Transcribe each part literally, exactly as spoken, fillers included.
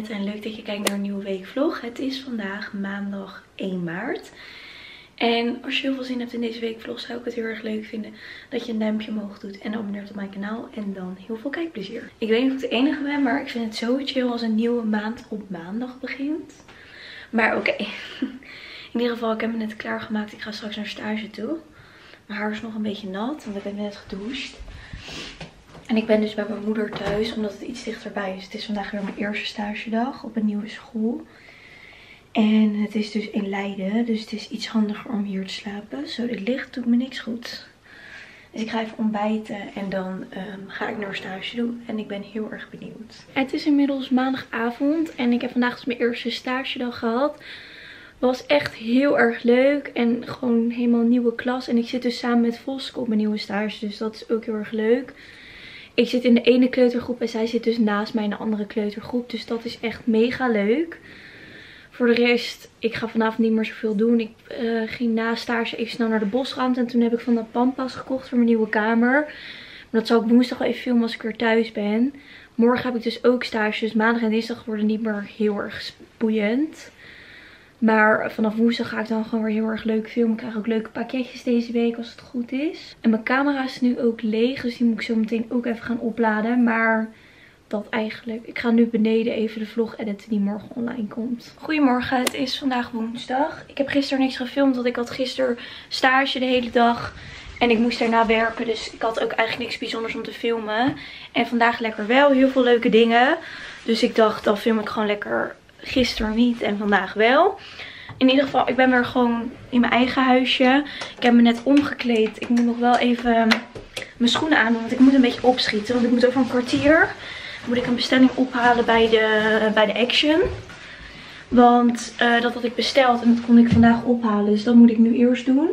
Annette en leuk dat je kijkt naar een nieuwe weekvlog. Het is vandaag maandag één maart. En als je heel veel zin hebt in deze weekvlog, zou ik het heel erg leuk vinden dat je een duimpje omhoog doet en abonneert op mijn kanaal. En dan heel veel kijkplezier. Ik weet niet of ik de enige ben, maar ik vind het zo chill als een nieuwe maand op maandag begint. Maar oké. Okay. In ieder geval, ik heb me net klaargemaakt. Ik ga straks naar stage toe. Mijn haar is nog een beetje nat, want ik heb net gedoucht. En ik ben dus bij mijn moeder thuis, omdat het iets dichterbij is. Het is vandaag weer mijn eerste stagedag op een nieuwe school. En het is dus in Leiden, dus het is iets handiger om hier te slapen. Zo, dit licht doet me niks goed. Dus ik ga even ontbijten en dan um, ga ik naar stage toe. En ik ben heel erg benieuwd. Het is inmiddels maandagavond en ik heb vandaag dus mijn eerste stagedag gehad. Was echt heel erg leuk en gewoon helemaal een nieuwe klas. En ik zit dus samen met Voske op mijn nieuwe stage, dus dat is ook heel erg leuk. Ik zit in de ene kleutergroep en zij zit dus naast mij in de andere kleutergroep. Dus dat is echt mega leuk. Voor de rest, ik ga vanavond niet meer zoveel doen. Ik uh, ging na stage even snel naar de bosrand. En toen heb ik van dat pampas gekocht voor mijn nieuwe kamer. Maar dat zal ik woensdag wel even filmen als ik weer thuis ben. Morgen heb ik dus ook stage. Dus maandag en dinsdag worden niet meer heel erg boeiend. Maar vanaf woensdag ga ik dan gewoon weer heel erg leuk filmen. Ik krijg ook leuke pakketjes deze week als het goed is. En mijn camera is nu ook leeg. Dus die moet ik zo meteen ook even gaan opladen. Maar dat eigenlijk. Ik ga nu beneden even de vlog editen die morgen online komt. Goedemorgen, het is vandaag woensdag. Ik heb gisteren niks gefilmd. Want ik had gisteren stage de hele dag. En ik moest daarna werken. Dus ik had ook eigenlijk niks bijzonders om te filmen. En vandaag lekker wel. Heel veel leuke dingen. Dus ik dacht, dan film ik gewoon lekker gisteren niet en vandaag wel. In ieder geval, ik ben weer gewoon in mijn eigen huisje. Ik heb me net omgekleed. Ik moet nog wel even mijn schoenen aandoen. Want ik moet een beetje opschieten. Want ik moet over een kwartier moet ik een bestelling ophalen bij de, bij de Action. Want uh, dat had ik besteld en dat kon ik vandaag ophalen. Dus dat moet ik nu eerst doen.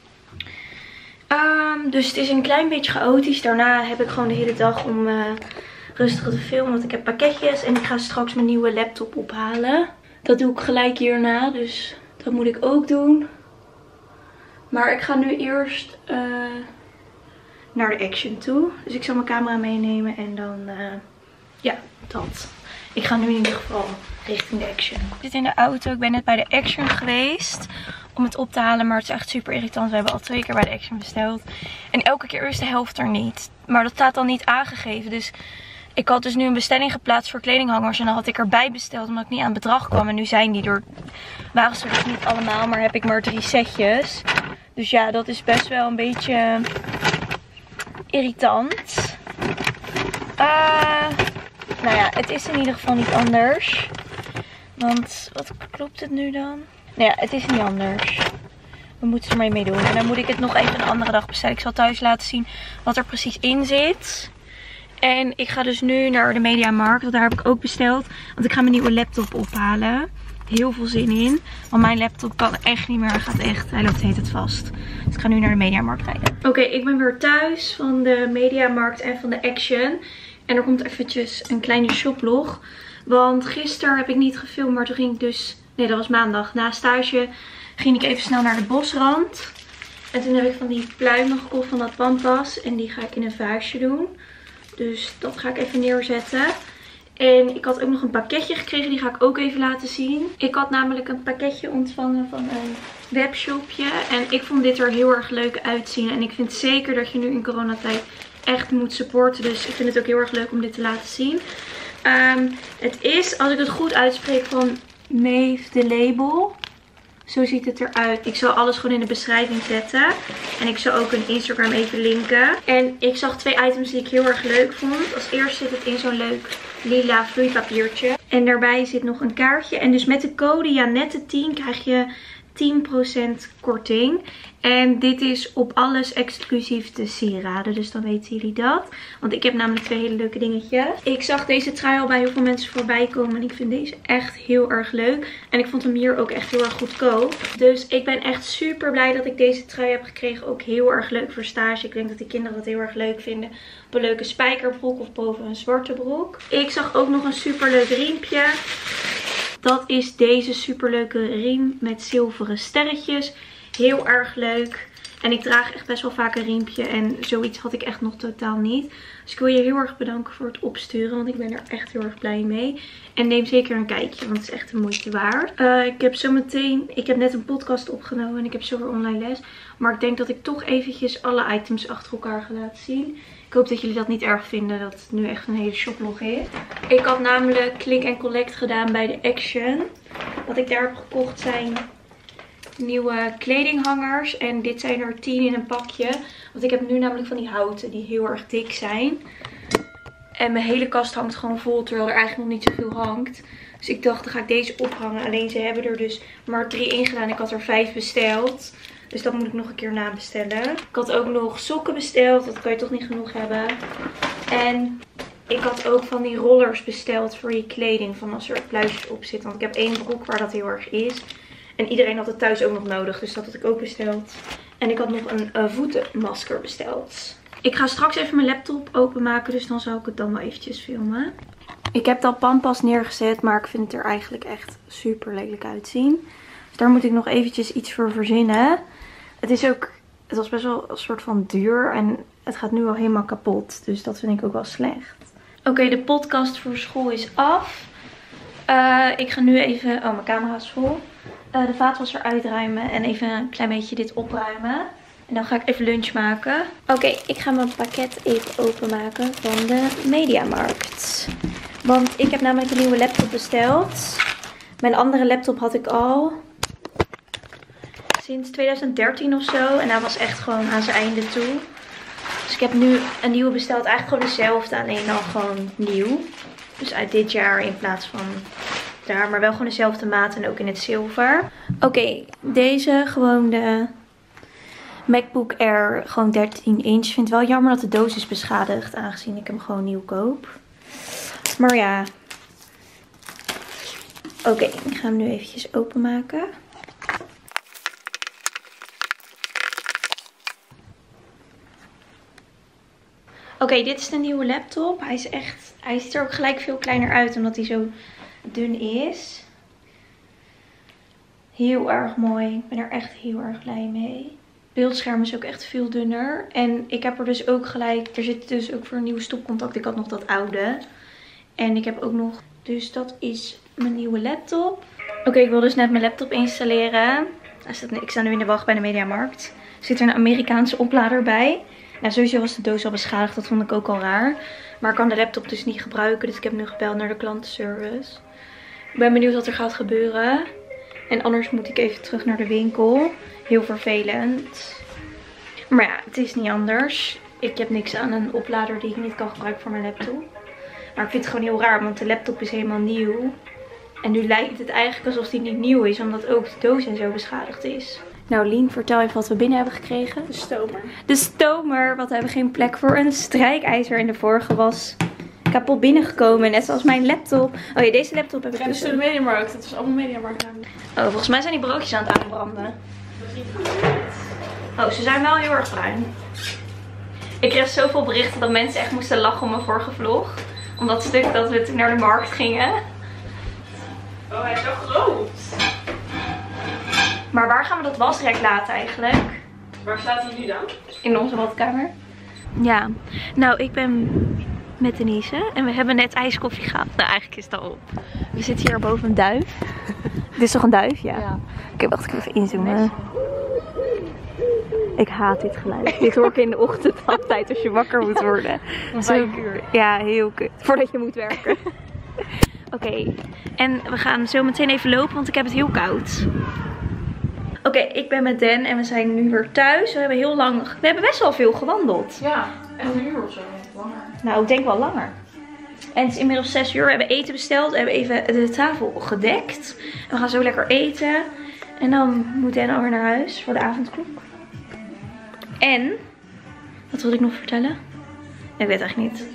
Um, dus het is een klein beetje chaotisch. Daarna heb ik gewoon de hele dag om uh, rustig te filmen. Want ik heb pakketjes en ik ga straks mijn nieuwe laptop ophalen. Dat doe ik gelijk hierna. Dus dat moet ik ook doen. Maar ik ga nu eerst uh, naar de Action toe. Dus ik zal mijn camera meenemen en dan uh, ja, dat. Ik ga nu in ieder geval richting de Action. Ik zit in de auto. Ik ben net bij de Action geweest om het op te halen. Maar het is echt super irritant. We hebben al twee keer bij de Action besteld. En elke keer is de helft er niet. Maar dat staat dan niet aangegeven. Dus ik had dus nu een bestelling geplaatst voor kledinghangers. En dan had ik erbij besteld omdat ik niet aan het bedrag kwam. En nu zijn die er, waren ze er dus niet allemaal. Maar heb ik maar drie setjes. Dus ja, dat is best wel een beetje irritant. Uh, nou ja, het is in ieder geval niet anders. Want, wat klopt het nu dan? Nou ja, het is niet anders. We moeten er maar mee doen. En dan moet ik het nog even een andere dag bestellen. Ik zal thuis laten zien wat er precies in zit. En ik ga dus nu naar de Mediamarkt. Want daar heb ik ook besteld. Want ik ga mijn nieuwe laptop ophalen. Heel veel zin in. Want mijn laptop kan echt niet meer. Hij gaat echt, hij loopt de hele tijd vast. Dus ik ga nu naar de Mediamarkt rijden. Oké, okay, ik ben weer thuis van de Mediamarkt en van de Action. En er komt eventjes een kleine shoplog. Want gisteren heb ik niet gefilmd. Maar toen ging ik dus, nee dat was maandag. Na stage ging ik even snel naar de bosrand. En toen heb ik van die pluimen gekocht van dat pampas. En die ga ik in een vaasje doen. Dus dat ga ik even neerzetten. En ik had ook nog een pakketje gekregen. Die ga ik ook even laten zien. Ik had namelijk een pakketje ontvangen van een webshopje. En ik vond dit er heel erg leuk uitzien. En ik vind zeker dat je nu in coronatijd echt moet supporten. Dus ik vind het ook heel erg leuk om dit te laten zien. Um, het is, als ik het goed uitspreek, van Maeve the Label. Zo ziet het eruit. Ik zal alles gewoon in de beschrijving zetten. En ik zal ook een Instagram even linken. En ik zag twee items die ik heel erg leuk vond. Als eerste zit het in zo'n leuk lila vloeipapiertje. En daarbij zit nog een kaartje. En dus met de code Janette tien krijg je tien procent korting. En dit is op alles exclusief de sieraden. Dus dan weten jullie dat. Want ik heb namelijk twee hele leuke dingetjes. Ik zag deze trui al bij heel veel mensen voorbij komen. En ik vind deze echt heel erg leuk. En ik vond hem hier ook echt heel erg goedkoop. Dus ik ben echt super blij dat ik deze trui heb gekregen. Ook heel erg leuk voor stage. Ik denk dat de kinderen dat heel erg leuk vinden. Op een leuke spijkerbroek of boven een zwarte broek. Ik zag ook nog een super leuk riempje. Dat is deze superleuke riem met zilveren sterretjes. Heel erg leuk. En ik draag echt best wel vaak een riempje. En zoiets had ik echt nog totaal niet. Dus ik wil je heel erg bedanken voor het opsturen. Want ik ben er echt heel erg blij mee. En neem zeker een kijkje. Want het is echt een moeite waard. Uh, ik heb zometeen... Ik heb net een podcast opgenomen. En ik heb zo weer online les. Maar ik denk dat ik toch eventjes alle items achter elkaar ga laten zien. Ik hoop dat jullie dat niet erg vinden. Dat het nu echt een hele shoplog is. Ik had namelijk Click and Collect gedaan bij de Action. Wat ik daar heb gekocht zijn... nieuwe kledinghangers. En dit zijn er tien in een pakje. Want ik heb nu namelijk van die houten die heel erg dik zijn. En mijn hele kast hangt gewoon vol. Terwijl er eigenlijk nog niet zoveel hangt. Dus ik dacht, dan ga ik deze ophangen. Alleen ze hebben er dus maar drie in gedaan. Ik had er vijf besteld. Dus dat moet ik nog een keer nabestellen. Ik had ook nog sokken besteld. Dat kan je toch niet genoeg hebben. En ik had ook van die rollers besteld voor je kleding. Van als er pluisjes op zitten. Want ik heb één broek waar dat heel erg is. En iedereen had het thuis ook nog nodig. Dus dat had ik ook besteld. En ik had nog een uh, voetenmasker besteld. Ik ga straks even mijn laptop openmaken. Dus dan zal ik het dan wel eventjes filmen. Ik heb dat Pampas neergezet. Maar ik vind het er eigenlijk echt super lelijk uitzien. Dus daar moet ik nog eventjes iets voor verzinnen. Het is ook... Het was best wel een soort van duur. En het gaat nu al helemaal kapot. Dus dat vind ik ook wel slecht. Oké, okay, de podcast voor school is af. Uh, ik ga nu even... Oh, mijn camera is vol. Uh, de vaatwasser uitruimen en even een klein beetje dit opruimen. En dan ga ik even lunch maken. Oké, okay, ik ga mijn pakket even openmaken van de Mediamarkt. Want ik heb namelijk een nieuwe laptop besteld. Mijn andere laptop had ik al sinds twintig dertien of zo. En hij was echt gewoon aan zijn einde toe. Dus ik heb nu een nieuwe besteld. Eigenlijk gewoon dezelfde, alleen dan gewoon nieuw. Dus uit dit jaar in plaats van... daar, maar wel gewoon dezelfde maat en ook in het zilver. Oké, okay, deze gewoon de MacBook Air, gewoon dertien inch. Ik vind het wel jammer dat de doos is beschadigd, aangezien ik hem gewoon nieuw koop. Maar ja. Oké, okay, ik ga hem nu eventjes openmaken. Oké, okay, dit is de nieuwe laptop. Hij is echt, hij ziet er ook gelijk veel kleiner uit, omdat hij zo dun is. Heel erg mooi. Ik ben er echt heel erg blij mee. Het beeldscherm is ook echt veel dunner. En ik heb er dus ook gelijk... Er zit dus ook voor een nieuwe stopcontact. Ik had nog dat oude. En ik heb ook nog... Dus dat is mijn nieuwe laptop. Oké, okay, ik wil dus net mijn laptop installeren. Ik sta nu in de wacht bij de Mediamarkt. Er zit er een Amerikaanse oplader bij. Nou, sowieso was de doos al beschadigd. Dat vond ik ook al raar. Maar ik kan de laptop dus niet gebruiken. Dus ik heb nu gebeld naar de klantenservice. Ik ben benieuwd wat er gaat gebeuren. En anders moet ik even terug naar de winkel. Heel vervelend. Maar ja, het is niet anders. Ik heb niks aan een oplader die ik niet kan gebruiken voor mijn laptop. Maar ik vind het gewoon heel raar, want de laptop is helemaal nieuw. En nu lijkt het eigenlijk alsof die niet nieuw is, omdat ook de doos en zo beschadigd is. Nou Lien, vertel even wat we binnen hebben gekregen. De stomer. De stomer, want we hebben geen plek voor een strijkijzer. En de vorige was kapot binnengekomen, net zoals mijn laptop. Oh ja, deze laptop heb ik dus... Ja, de Mediamarkt. Het was allemaal Mediamarkt namelijk. Oh, volgens mij zijn die broodjes aan het aanbranden. Dat is niet goed. Oh, ze zijn wel heel erg bruin. Ik kreeg zoveel berichten dat mensen echt moesten lachen om mijn vorige vlog. Om dat stuk dat we toen naar de markt gingen. Oh, hij is zo groot. Maar waar gaan we dat wasrek laten eigenlijk? Waar staat hij nu dan? In onze badkamer. Ja, nou ik ben met Denise en we hebben net ijskoffie gehad. Nou eigenlijk is het al op. We zitten hier boven een duif. Dit is toch een duif? Ja. ja. Oké, okay, wacht, ik even inzoomen. Ik haat dit geluid. Dit hoor ik in de ochtend altijd als je wakker moet worden. Om vijf uur. Ja, heel kut. Voordat je moet werken. Oké, okay. En we gaan zo meteen even lopen, want ik heb het heel koud. Oké, okay, ik ben met Dan en we zijn nu weer thuis. We hebben heel lang, we hebben best wel veel gewandeld. Ja, een uur of zo. Langer. Nou, ik denk wel langer. En het is inmiddels zes uur. We hebben eten besteld. We hebben even de tafel gedekt. En we gaan zo lekker eten. En dan moet Dan alweer naar huis voor de avondklok. En, wat wilde ik nog vertellen? Ik weet eigenlijk niet.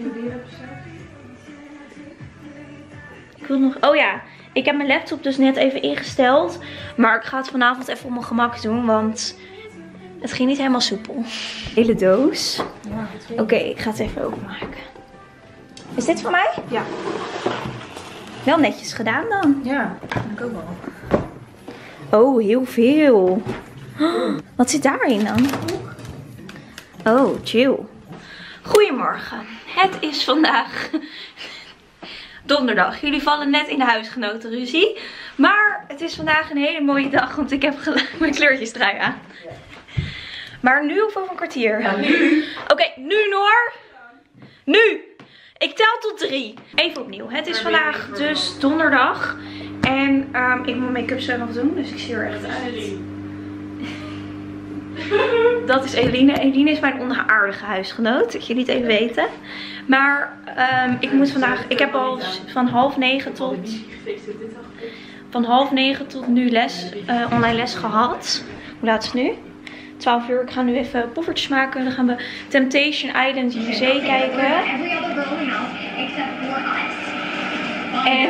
Ik wil nog, oh ja, ik heb mijn laptop dus net even ingesteld. Maar ik ga het vanavond even op mijn gemak doen, want het ging niet helemaal soepel. Hele doos. Ja, Oké, okay, ik ga het even openmaken. Is dit voor mij? Ja. Wel netjes gedaan dan. Ja, dat vind ik ook wel. Oh, heel veel. Oh, wat zit daarin dan? Oh, chill. Goedemorgen. Het is vandaag donderdag. Jullie vallen net in de huisgenotenruzie. Maar het is vandaag een hele mooie dag, want ik heb gelijk mijn kleurtjes trui aan. Maar nu of over een kwartier? Ja, nu. Oké, okay, nu Noor. Nu. Ik tel tot drie. Even opnieuw. Het is vandaag dus donderdag. En um, ik moet mijn make-up zo nog doen, dus ik zie er echt uit. Dat is Eline. Eline is mijn onaardige huisgenoot, dat jullie het even weten. Maar um, ik moet vandaag, ik heb al van half negen tot, van half negen tot nu les, uh, online les gehad. Hoe laat is het nu? twaalf uur. Ik ga nu even poffertjes maken. Dan gaan we Temptation Island in de zee kijken. En...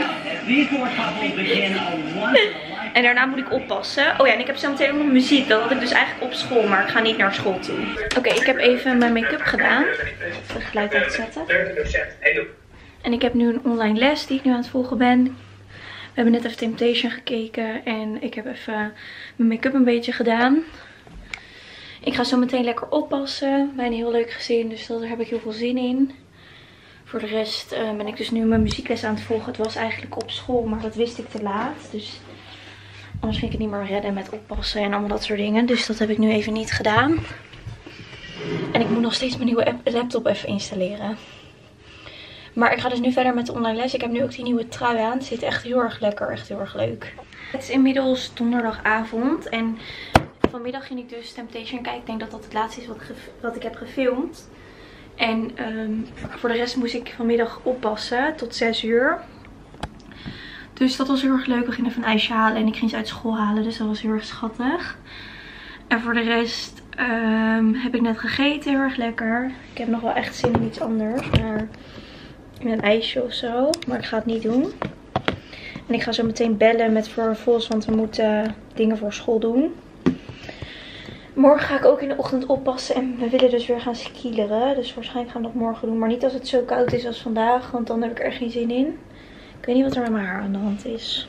En daarna moet ik oppassen. Oh ja, en ik heb zo meteen ook nog muziek. Dat had ik dus eigenlijk op school, maar ik ga niet naar school toe. Oké, okay, ik heb even mijn make-up gedaan. Even het geluid uitzetten. En ik heb nu een online les die ik nu aan het volgen ben. We hebben net even Temptation gekeken. En ik heb even mijn make-up een beetje gedaan. Ik ga zo meteen lekker oppassen bij een heel leuk gezin. Dus daar heb ik heel veel zin in. Voor de rest uh, ben ik dus nu mijn muziekles aan het volgen. Het was eigenlijk op school, maar dat wist ik te laat. Dus anders ging ik het niet meer redden met oppassen en allemaal dat soort dingen. Dus dat heb ik nu even niet gedaan. En ik moet nog steeds mijn nieuwe laptop even installeren. Maar ik ga dus nu verder met de online les. Ik heb nu ook die nieuwe trui aan. Het zit echt heel erg lekker, echt heel erg leuk. Het is inmiddels donderdagavond en vanmiddag ging ik dus Temptation kijken. Ik denk dat dat het laatste is wat ik, wat ik heb gefilmd. En um, voor de rest moest ik vanmiddag oppassen tot zes uur. Dus dat was heel erg leuk. We gingen even een ijsje halen en ik ging ze uit school halen. Dus dat was heel erg schattig. En voor de rest um, heb ik net gegeten. Heel erg lekker. Ik heb nog wel echt zin in iets anders. Maar in een ijsje of zo. Maar ik ga het niet doen. En ik ga zo meteen bellen met voor Vos. Want we moeten dingen voor school doen. Morgen ga ik ook in de ochtend oppassen en we willen dus weer gaan skileren. Dus waarschijnlijk gaan we dat morgen doen. Maar niet als het zo koud is als vandaag, want dan heb ik er geen zin in. Ik weet niet wat er met mijn haar aan de hand is.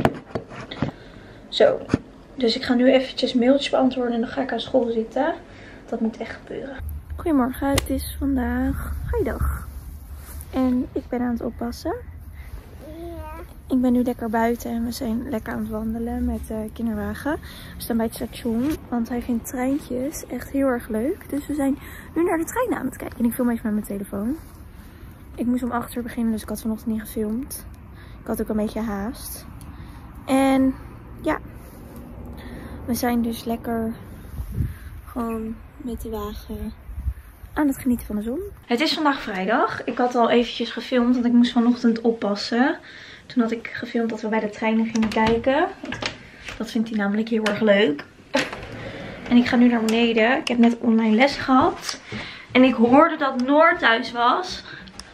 Zo. Dus ik ga nu eventjes mailtjes beantwoorden en dan ga ik aan school zitten. Dat moet echt gebeuren. Goedemorgen, het is vandaag vrijdag. En ik ben aan het oppassen. Ik ben nu lekker buiten en we zijn lekker aan het wandelen met de kinderwagen. We staan bij het station, want hij vindt treintjes echt heel erg leuk. Dus we zijn nu naar de trein aan het kijken. En ik film even met mijn telefoon. Ik moest om acht uur beginnen, dus ik had vanochtend niet gefilmd. Ik had ook een beetje haast. En ja, we zijn dus lekker gewoon met de wagen aan het genieten van de zon. Het is vandaag vrijdag. Ik had al eventjes gefilmd, want ik moest vanochtend oppassen. Toen had ik gefilmd dat we bij de treinen gingen kijken. Dat vindt hij namelijk heel erg leuk. En ik ga nu naar beneden. Ik heb net online les gehad. En ik hoorde dat Noor thuis was.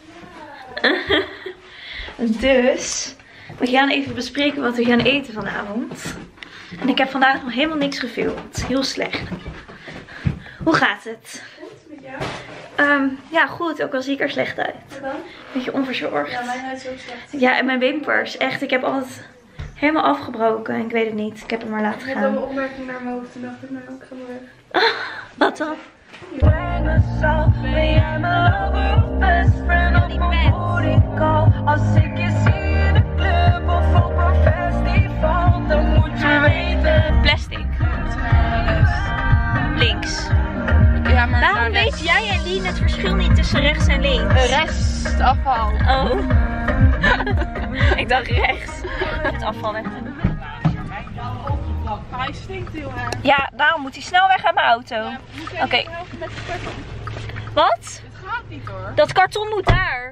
Dus we gaan even bespreken wat we gaan eten vanavond. En ik heb vandaag nog helemaal niks gefilmd. Heel slecht. Hoe gaat het? Um, ja, goed. Ook al zie ik er slecht uit. Beetje onverzorgd. Ja, mijn huid is ook slecht. Ja, en mijn wimpers. Echt, ik heb altijd helemaal afgebroken. Ik weet het niet. Ik heb hem maar laten gaan. Ik heb wel een opmerking naar mijn hoofd. Toen dacht ik, nou, ik ga maar weg. Wat dan? Plastic. Links. Ja, maar waarom weet jij en Lien het verschil niet tussen rechts en links? Uh, rechts, afval. Oh. Ik dacht rechts. Het afval weg te doen. Hij stinkt heel erg. Ja, daarom moet hij snel weg aan mijn auto. Ja, oké. Okay. Wat? Het gaat niet hoor. Dat karton moet daar.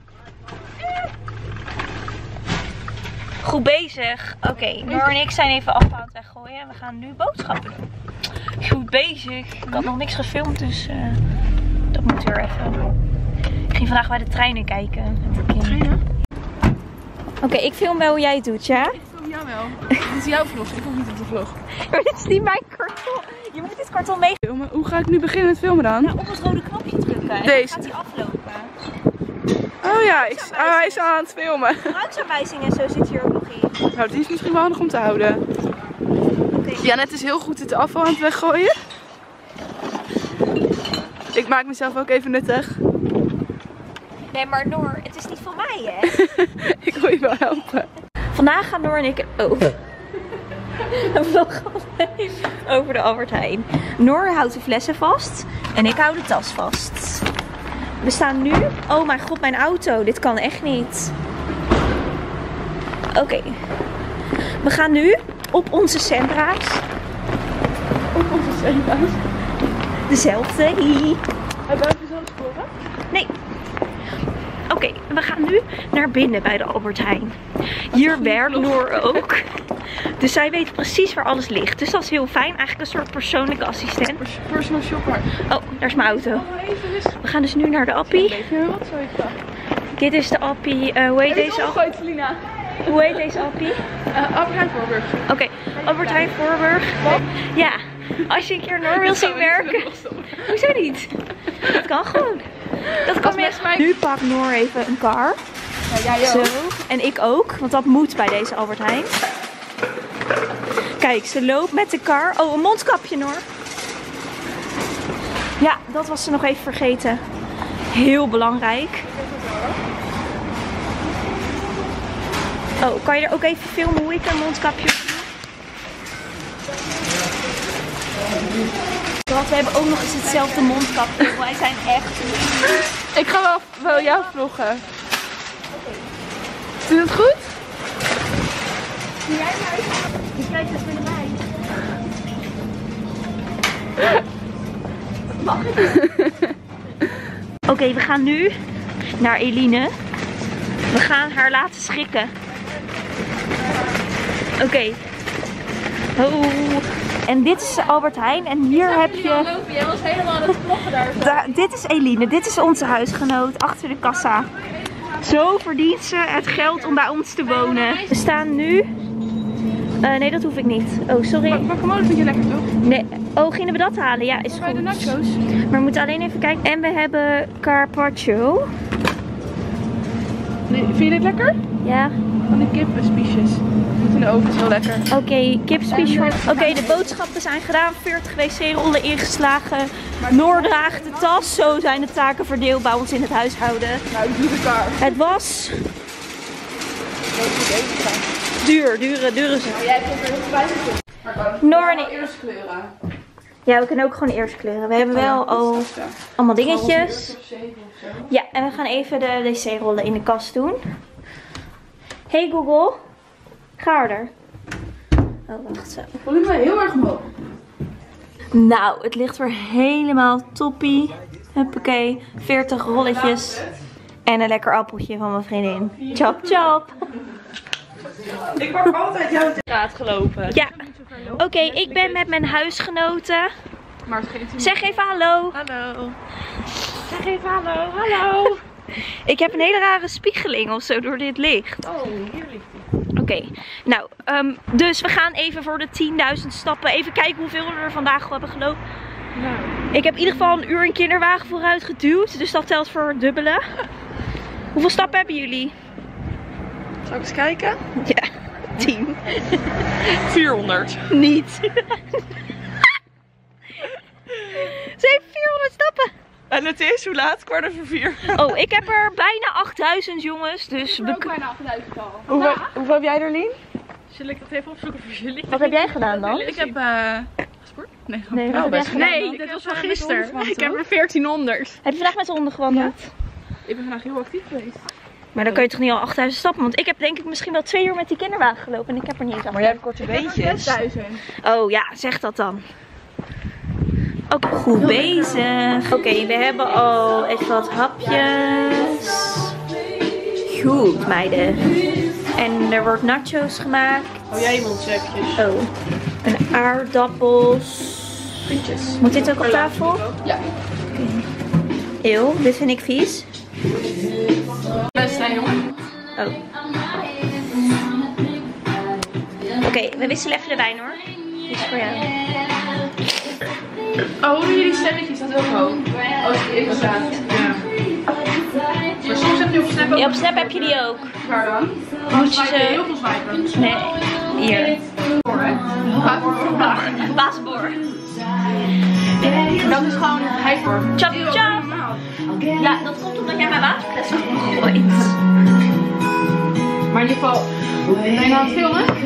Goed bezig. Oké, okay, Noor en ik zijn even afval aan het weggooien. En we gaan nu boodschappen doen. Goed bezig. Ik had nog niks gefilmd, dus uh, dat moet weer even. Ik ging vandaag bij de treinen kijken met de kinderen. Oké, okay, ik film wel hoe jij het doet, ja? Ik film jou wel. Dit is jouw vlog, ik kom niet op de vlog. Maar dit is niet mijn karton. Je moet dit karton mee filmen. Hoe ga ik nu beginnen met filmen dan? Ja, op het rode knopje drukken. En deze. Dan gaat hij aflopen. Oh ja, ik, ah, hij is aan het filmen. Gebruiksaanwijzingen en zo zit hier ook nog in. Nou, die is misschien wel handig om te houden. Okay. Janet is heel goed het afval aan het weggooien. Ik maak mezelf ook even nuttig. Nee, maar Noor, het is niet van mij, hè? Ik wil je wel helpen. Vandaag gaan Noor en ik oh. een vlog over de Albert Heijn. Noor houdt de flessen vast en ik hou de tas vast. We staan nu... Oh mijn god, mijn auto. Dit kan echt niet. Oké. Okay. We gaan nu op onze Sentra's. Op onze Sentra's. Dezelfde. Hebben we dezelfde sporen? Nee. Oké, okay, we gaan nu naar binnen bij de Albert Heijn. Hier werkt Noor ook. Dus zij weet precies waar alles ligt. Dus dat is heel fijn. Eigenlijk een soort persoonlijke assistent. Pers personal shopper. Oh, daar is mijn auto. We gaan dus nu naar de appie. Dit is de appie. Uh, hoe heet deze appie? Hoe heet deze appie? Uh, Albert Heijn Voorburg. Oké, okay. Albert Heijn Voorburg. Wat? Ja. Als je een keer Noor wil zien werken. Hoezo niet? Dat kan gewoon. Dat kan best. Nu pakt Noor even een kar. Ja, jij ook. Zo. En ik ook, want dat moet bij deze Albert Heijn. Kijk, ze loopt met de kar. Oh, een mondkapje, Noor. Ja, dat was ze nog even vergeten. Heel belangrijk. Oh, kan je er ook even filmen hoe ik een mondkapje... Want we hebben ook nog eens hetzelfde mondkapje. Wij zijn echt... Ik ga wel, wel jou vloggen. Oké. Okay. Doe het goed? Doe jij maar even. Je kijkt even naar mij. Mag ik? Oké, okay, we gaan nu naar Eline. We gaan haar laten schikken. Oké. Okay. Oh. En dit is Albert Heijn en hier heb je... Jij was helemaal aan het vloggen daar. Da dit is Eline, dit is onze huisgenoot achter de kassa. Zo verdient ze het geld om bij ons te wonen. We staan nu... Uh, nee, dat hoef ik niet. Oh, sorry. Guacamole vind je lekker toch? Nee. Oh, gingen we dat halen? Ja, is goed. Bij de nachos. Maar we moeten alleen even kijken. En we hebben carpaccio. Nee, vind je dit lekker? Ja. Van die kippenspiesjes. Moet in de oven, is wel lekker. Oké, okay, kipspiesjes. Oké, okay, de boodschappen zijn gedaan. veertig wc-rollen ingeslagen. Noor draagt de tas. Zo zijn de taken verdeeld bij ons in het huishouden. Nou, ik doe de kar. Het was... Duur, dure, dure ze. Maar jij kunt er heel bij zitten. Maar Noor en ik. Eerst kleuren. Ja, we kunnen ook gewoon eerst kleuren. We hebben wel al allemaal dingetjes. Ja, en we gaan even de wc-rollen in de kast doen. Hey Google, ga harder. Oh, wacht zo. Volume mij heel erg omhoog. Nou, het ligt weer helemaal toppie. Huppakee, veertig rolletjes. En een lekker appeltje van mijn vriendin. Chop chop. Ik mag altijd jou de straat gelopen. Ja. Oké, okay, ik ben met mijn huisgenoten. Maar zeg even hallo. Hallo. Zeg even hallo. Hallo. Ik heb een hele rare spiegeling of zo door dit licht. Oh, hier ligt hij. Oké, okay. Nou, um, dus we gaan even voor de tienduizend stappen. Even kijken hoeveel we er vandaag hebben gelopen. Nou. Ik heb in ieder geval een uur een kinderwagen vooruit geduwd. Dus dat telt voor het dubbele. Hoeveel stappen hebben jullie? Zal ik eens kijken? Ja, tien. vierhonderd. Niet. Ze heeft vierhonderd stappen. En het is, hoe laat? Kwart over vier. Oh, ik heb er bijna achtduizend jongens. Dus ik heb ook bijna achtduizend al. Hoeveel, hoeveel heb jij er, Lien? Zal ik dat even opzoeken voor jullie? Wat heb jij gedaan dan? Ik heb... Uh... Sport? Nee, nee, wat heb jij gedaan nee dan? dit was van gisteren. Ik heb er veertienhonderd. Heb je vandaag met de honden gewandeld? Ja? Ik ben vandaag heel actief geweest. Maar dan kan je toch niet al achtduizend stappen? Want ik heb denk ik misschien wel twee uur met die kinderwagen gelopen en ik heb er niet eens af. Maar jij hebt korte beentjes. zesduizend. Oh ja, zeg dat dan. Ook okay, goed bezig. Oké, okay, we hebben al even wat hapjes. Goed, meiden. En er wordt nachos gemaakt. Oh, jij mondchefjes. Oh. En aardappels. Puntjes. Moet dit ook op tafel? Ja. Okay. Eeuw, dit vind ik vies. Best zijn, jongen. Oh. Oké, okay, we wisselen even de wijn hoor. Dit is voor jou. Oh, horen jullie stemmetjes? Dat is ook hoog. Oh, is die even staan. Ja. Maar soms heb je op Snap ook... Ja, op Snap heb je die ook. Waar dan? Moet je ze... Heel veel swipen. Nee, hier. Voor, hè? Paasboor. Dat is gewoon heidboor. Chap chap. Ja, dat komt omdat jij mijn waterfles hebt gegooid. Maar in ieder geval, ben je nou aan het filmen?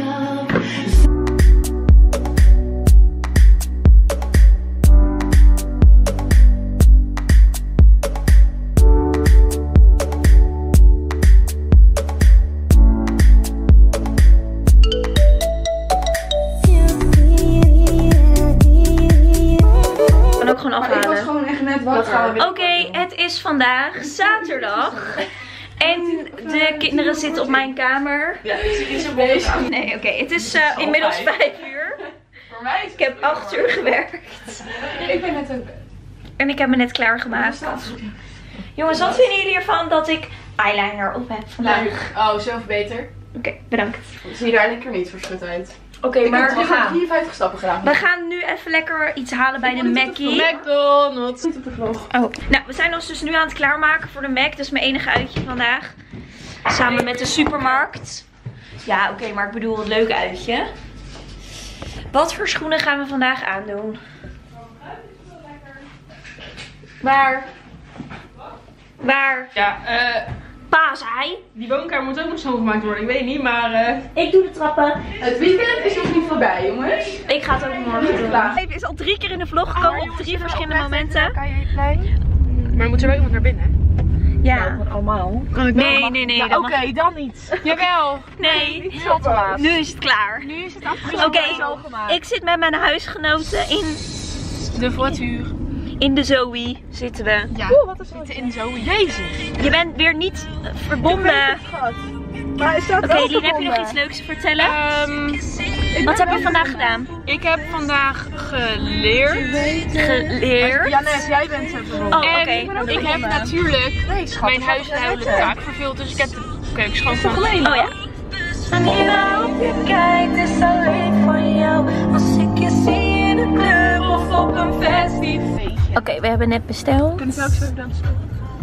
Oké, okay, het is vandaag zaterdag. En de kinderen zitten op mijn kamer. Ja, ik zit niet zo bezig. Nee, oké, okay, het is uh, inmiddels vijf uur. Voor mij is ik heb acht uur gewerkt. Ik ben net ook. En ik heb me net klaargemaakt. Jongens, wat vinden jullie ervan dat ik eyeliner op heb vandaag? Leuk. Oh, zoveel beter. Oké, okay, bedankt. Zie je daar lekker niet verschut uit. Oké, okay, maar we gaan vierenvijftig stappen gedaan. We gaan nu even lekker iets halen bij de Mackie. McDonald's. Niet op de vlog. Oh. Nou, we zijn ons dus nu aan het klaarmaken voor de Mac. Dat is mijn enige uitje vandaag. Samen met de supermarkt. Ja, oké, okay, maar ik bedoel het leuke uitje. Wat voor schoenen gaan we vandaag aandoen? Waar? Waar? Ja, eh... Uh... Paasei. Die woonkamer moet ook nog schoongemaakt worden, ik weet niet, maar... Uh... Ik doe de trappen. Het weekend is nog niet voorbij, jongens. Ik ga het ook morgen doen. Hij is al drie keer in de vlog gekomen oh, op drie verschillende momenten. Kan je plein? Maar moet er wel iemand naar binnen, hè? Ja. Nou, allemaal. Kan ik nee, nee, nee. Ja, Oké, okay, dan niet. Jawel. Nee. Niet zo te laat. Nu is het klaar. Nu is het afgelopen. Oké, okay, ik zit met mijn huisgenoten in... De voituur. In de Zoe zitten we. Ja. Oeh, wat is het? In de Zoe. Deze. Je bent weer niet uh, verbonden. Maar is dat Oké, okay, Lien, heb je nog iets leuks te vertellen? Um, wat heb je vandaag gedaan? Ik heb vandaag geleerd. Geleerd? Janet, jij bent het verbonden. Oh, oké. Okay. Ik, ik heb natuurlijk nee, schat, mijn huishoudelijke taak vervuld, dus ik heb de keuken schoongemaakt. Oh ja. Anita, op je kijkt, is alleen voor jou. Als ik je zie in de club of op een festival. Oké, okay, we hebben net besteld. Kunnen we ook zo dansen?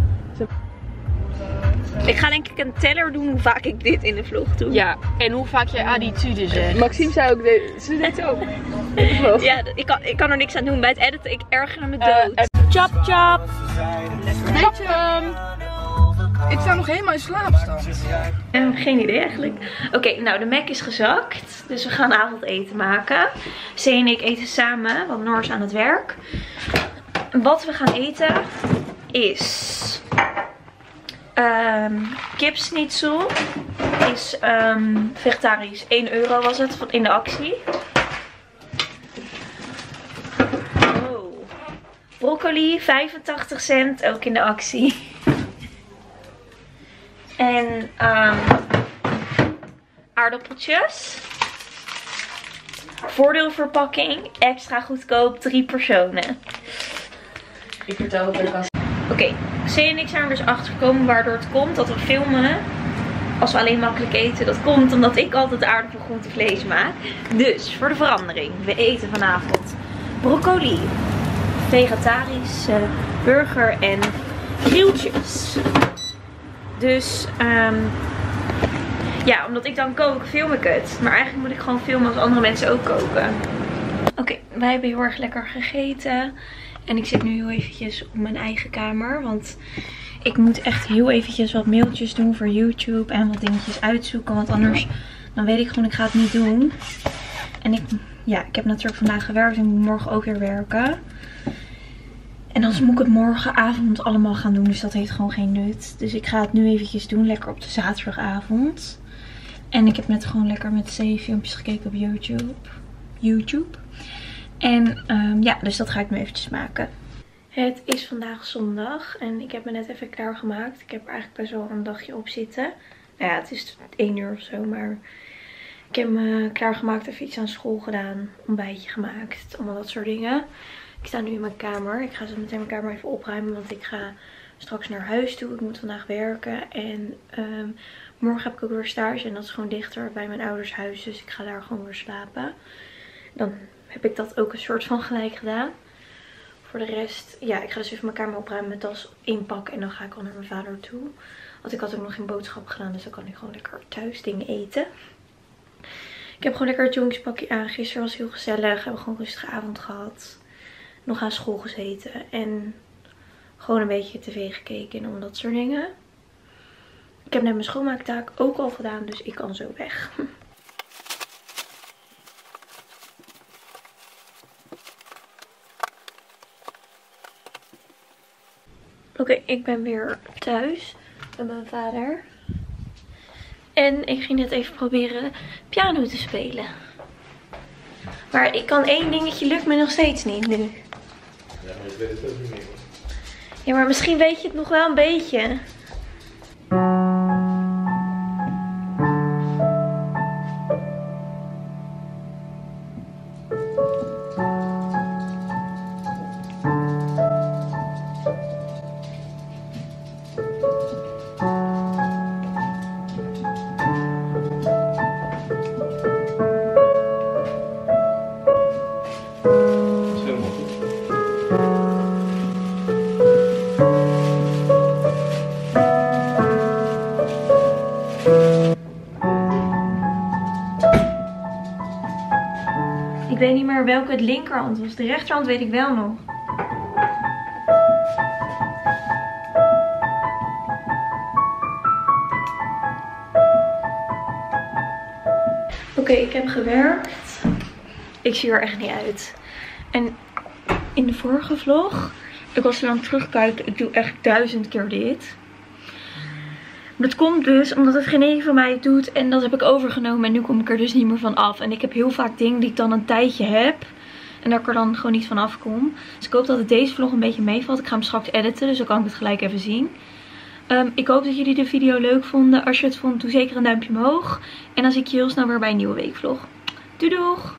Ik ga denk ik een teller doen hoe vaak ik dit in de vlog doe. Ja, en hoe vaak je attitude zegt. Maxime zei ook, de, ze deed het ook. Ja, ik kan, ik kan er niks aan doen. Bij het editen, ik erger me dood. Uh, chop chop. Weet je, um, ik sta nog helemaal in slaapstand. Um, geen idee eigenlijk. Oké, okay, nou de Mac is gezakt. Dus we gaan avondeten maken. C en ik eten samen, want Noor is aan het werk. Wat we gaan eten is um, kipsnitzel. Is um, vegetarisch. één euro was het in de actie. Oh. Broccoli, vijfentachtig cent, ook in de actie. En um, aardappeltjes. Voordeelverpakking, extra goedkoop, drie personen. Ik vertel het er kan. Oké, okay. C en ik zijn er dus achter gekomen waardoor het komt dat we filmen als we alleen makkelijk eten. Dat komt omdat ik altijd aardappel, groente, vlees maak. Dus voor de verandering, we eten vanavond broccoli, vegetarische burger en krieltjes. Dus um, ja, omdat ik dan kook, film ik het. Maar eigenlijk moet ik gewoon filmen als andere mensen ook koken. Oké, okay, wij hebben heel erg lekker gegeten. En ik zit nu heel eventjes op mijn eigen kamer. Want ik moet echt heel eventjes wat mailtjes doen voor YouTube. En wat dingetjes uitzoeken. Want anders dan weet ik gewoon, ik ga het niet doen. En ik, ja, ik heb natuurlijk vandaag gewerkt en ik moet morgen ook weer werken. En dan moet ik het morgenavond allemaal gaan doen. Dus dat heeft gewoon geen nut. Dus ik ga het nu eventjes doen. Lekker op de zaterdagavond. En ik heb net gewoon lekker met C filmpjes gekeken op YouTube. YouTube. En um, ja, dus dat ga ik nu eventjes maken. Het is vandaag zondag. En ik heb me net even klaargemaakt. Ik heb er eigenlijk best wel een dagje op zitten. Nou ja, het is één uur of zo. Maar ik heb me klaargemaakt. Even iets aan school gedaan. Ontbijtje gemaakt. Allemaal dat soort dingen. Ik sta nu in mijn kamer. Ik ga zo meteen mijn kamer even opruimen. Want ik ga straks naar huis toe. Ik moet vandaag werken. En um, morgen heb ik ook weer stage. En dat is gewoon dichter bij mijn ouders huis. Dus ik ga daar gewoon weer slapen. Dan heb ik dat ook een soort van gelijk gedaan. Voor de rest, ja, ik ga dus even mijn kamer opruimen. Mijn tas inpakken. En dan ga ik al naar mijn vader toe. Want ik had ook nog geen boodschap gedaan. Dus dan kan ik gewoon lekker thuis dingen eten. Ik heb gewoon lekker het jongspakje aan. Gisteren was heel gezellig. We hebben gewoon een rustige avond gehad. Nog aan school gezeten. En gewoon een beetje tv gekeken en om dat soort dingen. Ik heb net mijn schoonmaaktaak ook al gedaan. Dus ik kan zo weg. Oké, okay, ik ben weer thuis met mijn vader. En ik ging net even proberen piano te spelen. Maar ik kan één dingetje, lukt me nog steeds niet nu. Ja, maar ik weet het ook niet meer. Ja, maar misschien weet je het nog wel een beetje. Ik weet niet meer welke het linkerhand was. De rechterhand weet ik wel nog. Oké, okay, ik heb gewerkt. Ik zie er echt niet uit. En in de vorige vlog, ik was er aan het terugkijken, ik doe echt duizend keer dit. Dat komt dus omdat het geen een van mij het doet. En dat heb ik overgenomen. En nu kom ik er dus niet meer van af. En ik heb heel vaak dingen die ik dan een tijdje heb. En dat ik er dan gewoon niet van afkom. Dus ik hoop dat het deze vlog een beetje meevalt. Ik ga hem straks editen. Dus dan kan ik het gelijk even zien. Um, ik hoop dat jullie de video leuk vonden. Als je het vond, doe zeker een duimpje omhoog. En dan zie ik je heel snel weer bij een nieuwe weekvlog. Doei doeg!